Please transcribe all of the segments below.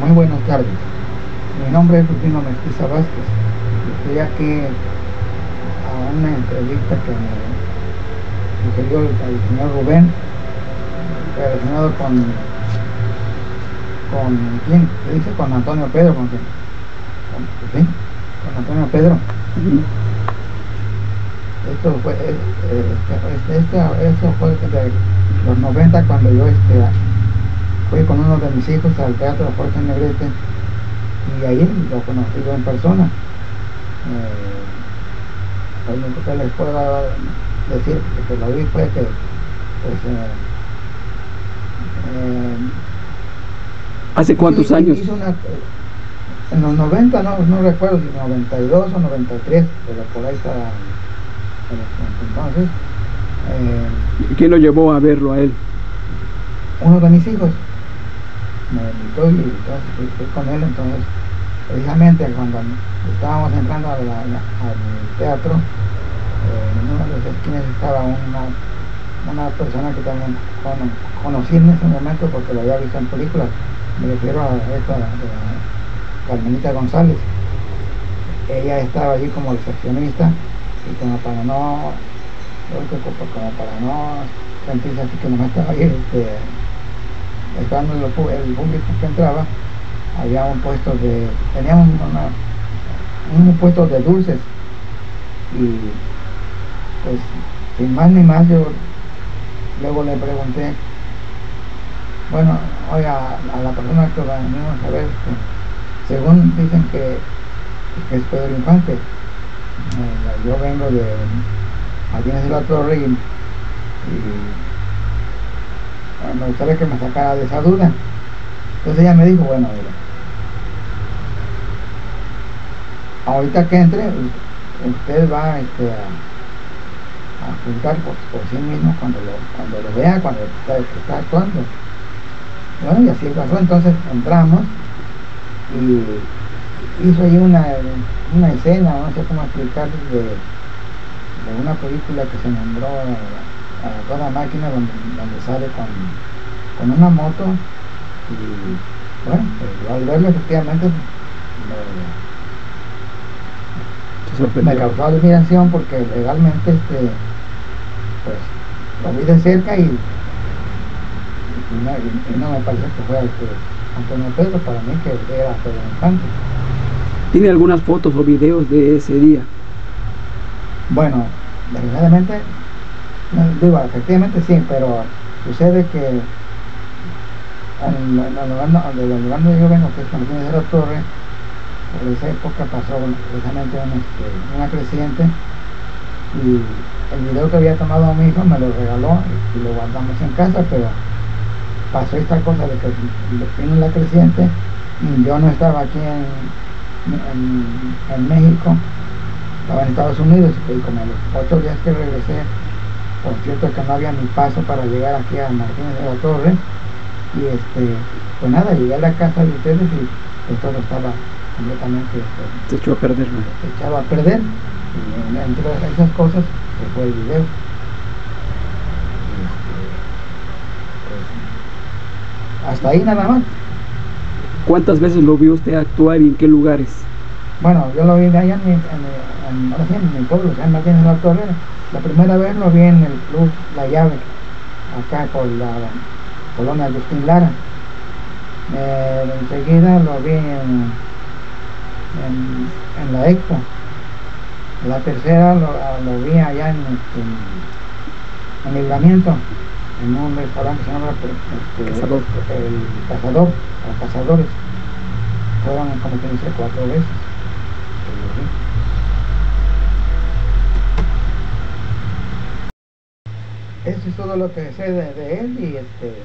Muy buenas tardes. Mi nombre es Rufino Mestiza Vázquez. Estoy aquí a una entrevista que me sugirió el señor Rubén, relacionado con ¿quién? ¿Qué dice? Con Antonio Pedro, ¿sí? Con Antonio Pedro. Esto fue, eso fue de los 90, cuando yo fui con uno de mis hijos al Teatro Jorge Negrete, y ahí lo conocí yo en persona. Lo único que les puedo decir que lo vi fue que pues, ¿hace cuántos años? En los 90, no recuerdo si 92 o 93, pero por ahí está. Entonces, ¿quién lo llevó a verlo a él? uno de mis hijos me invitó y entonces fui con él. Entonces, precisamente cuando estábamos entrando al teatro, en una de las esquinas estaba una persona que también conocí en ese momento porque lo había visto en películas. Me refiero a esta Carmenita González. Ella estaba allí como recepcionista, y como para no sentirse así que nomás estaba ahí esperando el público que entraba, había tenía un puesto de dulces, y pues sin más ni más yo luego le pregunté, bueno, oiga, a la persona que venimos a ver, según dicen que es Pedro Infante, yo vengo de Martínez de la Torre, y me gustaría que me sacara de esa duda. Entonces ella me dijo, bueno, mira, ahorita que entre, usted va a juzgar por sí mismo cuando lo vea, cuando está actuando. Bueno, y así pasó. Entonces entramos y hizo ahí una escena, no sé cómo explicar, de una película que se nombró a toda máquina, donde sale con una moto. Y bueno, pues, al verlo efectivamente me causó admiración, porque legalmente pues lo vi de cerca, y no me parece que fuera Antonio Pedro. Para mí que era Pedro Infante. ¿Tiene algunas fotos o videos de ese día? Bueno, verdaderamente, efectivamente sí, pero sucede que en el lugar donde yo vengo, que es Martínez de la Torre, por esa época pasó precisamente una creciente, y el video que había tomado mi hijo me lo regaló y lo guardamos en casa. Pero pasó esta cosa de que vino la creciente, y yo no estaba aquí en México, estaba en Estados Unidos, y como a los 8 días que regresé, por cierto que no había ni paso para llegar aquí a Martínez de la Torre, y pues nada, llegué a la casa de ustedes, y pues todo estaba completamente se echó a perder, ¿no? Se echaba a perder, y entre esas cosas se fue el video. Pues, hasta ahí nada más. ¿Cuántas veces lo vio usted actuar y en qué lugares? Bueno, yo lo vi allá en mi pueblo, en Martínez de la Torre. La primera vez lo vi en el Club La Llave, acá por la colonia Agustín Lara. Enseguida lo vi en la Expo. La tercera lo vi allá en Libramiento, en un restaurante que se llama Cazador. El Cazador, o Cazadores. Fueron, como te dice, 4 veces. Eso es todo lo que sé de él, y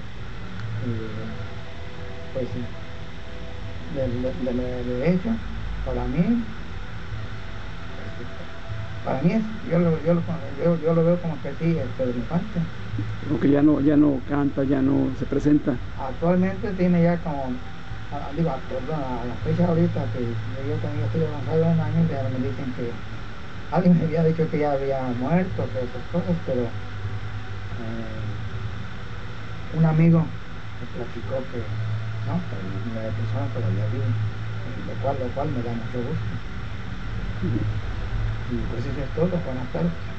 pues de hecho, para mí yo lo veo como que sí, es Pedro Infante. Porque ya no canta, ya no se presenta. Actualmente tiene ya como, a la fecha ahorita que yo también estoy avanzado en años, ya me dicen que alguien me había dicho que ya había muerto, que esas cosas, pero un amigo me platicó ¿no? Pero el número de personas todavía viven, lo cual me da mucho gusto. Y pues eso es todo. Buenas tardes.